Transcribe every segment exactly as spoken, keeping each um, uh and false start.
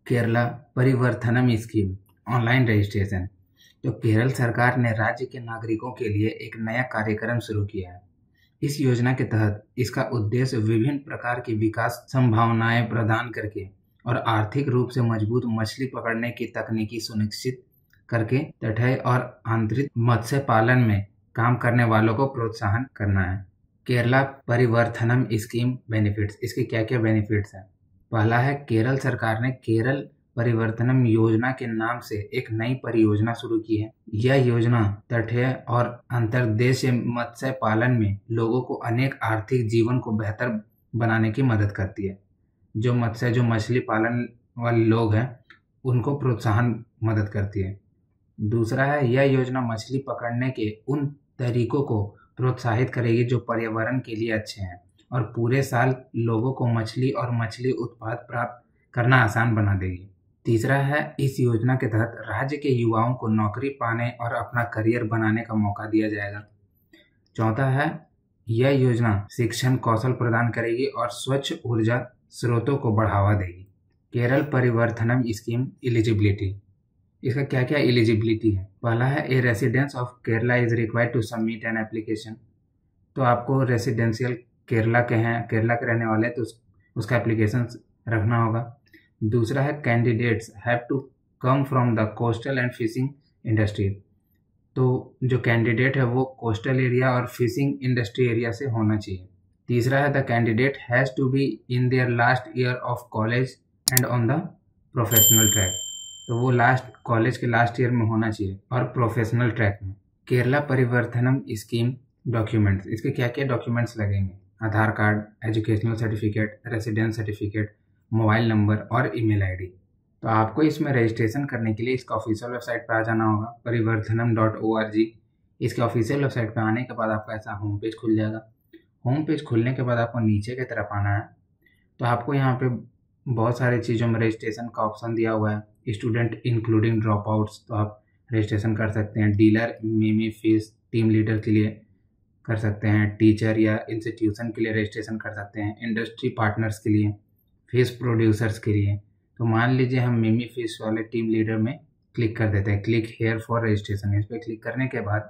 Kerala Parivarthanam scheme online registration. तो केरल सरकार ने राज्य के नागरिकों के लिए एक नया कार्यक्रम शुरू किया है। इस योजना के तहत इसका उद्देश्य विभिन्न प्रकार की विकास संभावनाएं प्रदान करके और आर्थिक रूप से मजबूत मछली पकड़ने की तकनीकी सुनिश्चित करके तटीय और आंतरिक मत्स्य पालन में काम करने वालों को प्रोत्साहन करना है। केरला परिवर्तनम स्कीम बेनिफिट्स, इसके क्या क्या बेनिफिट्स हैं। पहला है, केरल सरकार ने केरल परिवर्तनम योजना के नाम से एक नई परियोजना शुरू की है। यह योजना तटीय और अंतर्देशीय मत्स्य पालन में लोगों को अनेक आर्थिक जीवन को बेहतर बनाने की मदद करती है। जो मत्स्य जो मछली पालन वाले लोग हैं उनको प्रोत्साहन मदद करती है। दूसरा है, यह योजना मछली पकड़ने के उन तरीकों को प्रोत्साहित करेगी जो पर्यावरण के लिए अच्छे हैं और पूरे साल लोगों को मछली और मछली उत्पाद प्राप्त करना आसान बना देगी। तीसरा है, इस योजना के तहत राज्य के युवाओं को नौकरी पाने और अपना करियर बनाने का मौका दिया जाएगा। चौथा है, यह योजना शिक्षण कौशल प्रदान करेगी और स्वच्छ ऊर्जा स्रोतों को बढ़ावा देगी। केरल परिवर्तनम स्कीम एलिजिबिलिटी, इसका क्या क्या एलिजिबिलिटी है। पहला है, a residence of Kerala is required to submit an application. तो आपको रेसिडेंशियल केरला के हैं, केरला के रहने वाले, तो उस, उसका एप्लीकेशन रखना होगा। दूसरा है, candidates have to come from the coastal and fishing industry. तो जो कैंडिडेट है वो कोस्टल एरिया और फिशिंग इंडस्ट्री एरिया से होना चाहिए। तीसरा है, the candidate has to be in their last year of college and on the professional track. तो वो लास्ट कॉलेज के लास्ट ईयर में होना चाहिए और प्रोफेशनल ट्रैक में। केरला परिवर्तनम स्कीम डॉक्यूमेंट्स, इसके क्या क्या डॉक्यूमेंट्स लगेंगे। Aadhaar card, educational certificate, residence certificate, mobile number और ईमेल आईडी। तो आपको इसमें रजिस्ट्रेशन करने के लिए इसका ऑफिशियल वेबसाइट पर आ जाना होगा, परिवर्तनम डॉट ओ आर जी। इसके ऑफिशियल वेबसाइट पर आने के बाद आपका ऐसा होम पेज खुल जाएगा। होम पेज खुलने के बाद आपको नीचे की तरफ आना है। तो आपको यहाँ पे बहुत सारी चीज़ों में रजिस्ट्रेशन का ऑप्शन दिया हुआ है। स्टूडेंट इंक्लूडिंग ड्रॉप आउट्स, तो आप रजिस्ट्रेशन कर सकते हैं। डीलर, मिमी फीस, टीम लीडर के लिए कर सकते हैं। टीचर या इंस्टीट्यूशन के लिए रजिस्ट्रेशन कर सकते हैं। इंडस्ट्री पार्टनर्स के लिए, फिश प्रोड्यूसर्स के लिए। तो मान लीजिए हम मिमी फिश वाले टीम लीडर में क्लिक कर देते हैं। क्लिक हेयर फॉर रजिस्ट्रेशन, इस पर क्लिक करने के बाद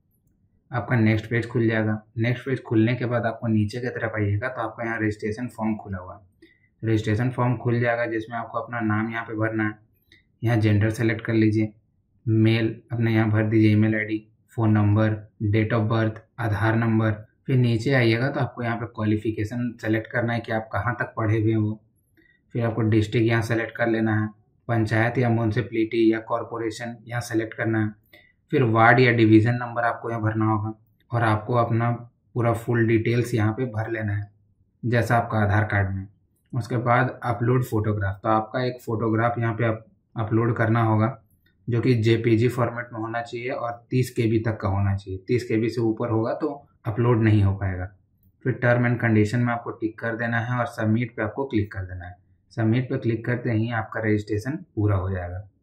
आपका नेक्स्ट पेज खुल जाएगा। नेक्स्ट पेज खुलने के बाद आपको नीचे की तरफ आइएगा तो आपका यहाँ रजिस्ट्रेशन फॉर्म खुला हुआ है। रजिस्ट्रेशन फॉर्म खुल जाएगा जिसमें आपको अपना नाम यहाँ पे भरना है। यहाँ जेंडर सेलेक्ट कर लीजिए, मेल अपने यहाँ भर दीजिए, email ID, phone number, date of birth, Aadhaar number. फिर नीचे आइएगा तो आपको यहाँ पे क्वालिफिकेशन सेलेक्ट करना है कि आप कहाँ तक पढ़े हुए हो। फिर आपको डिस्ट्रिक्ट यहाँ सेलेक्ट कर लेना है। पंचायत या म्यूनसिपैलिटी या कॉरपोरेशन यहाँ सेलेक्ट करना है। फिर वार्ड या डिवीज़न नंबर आपको यहाँ भरना होगा और आपको अपना पूरा फुल डिटेल्स यहाँ पे भर लेना है जैसा आपका आधार कार्ड में। उसके बाद अपलोड फोटोग्राफ, तो आपका एक फ़ोटोग्राफ यहाँ पे आप अपलोड करना होगा जो कि जेपीजी फॉर्मेट में होना चाहिए और तीस के बी तक का होना चाहिए। तीस के बी से ऊपर होगा तो अपलोड नहीं हो पाएगा। फिर टर्म एंड कंडीशन में आपको टिक कर देना है और सबमिट पे आपको क्लिक कर देना है। सबमिट पे क्लिक करते ही आपका रजिस्ट्रेशन पूरा हो जाएगा।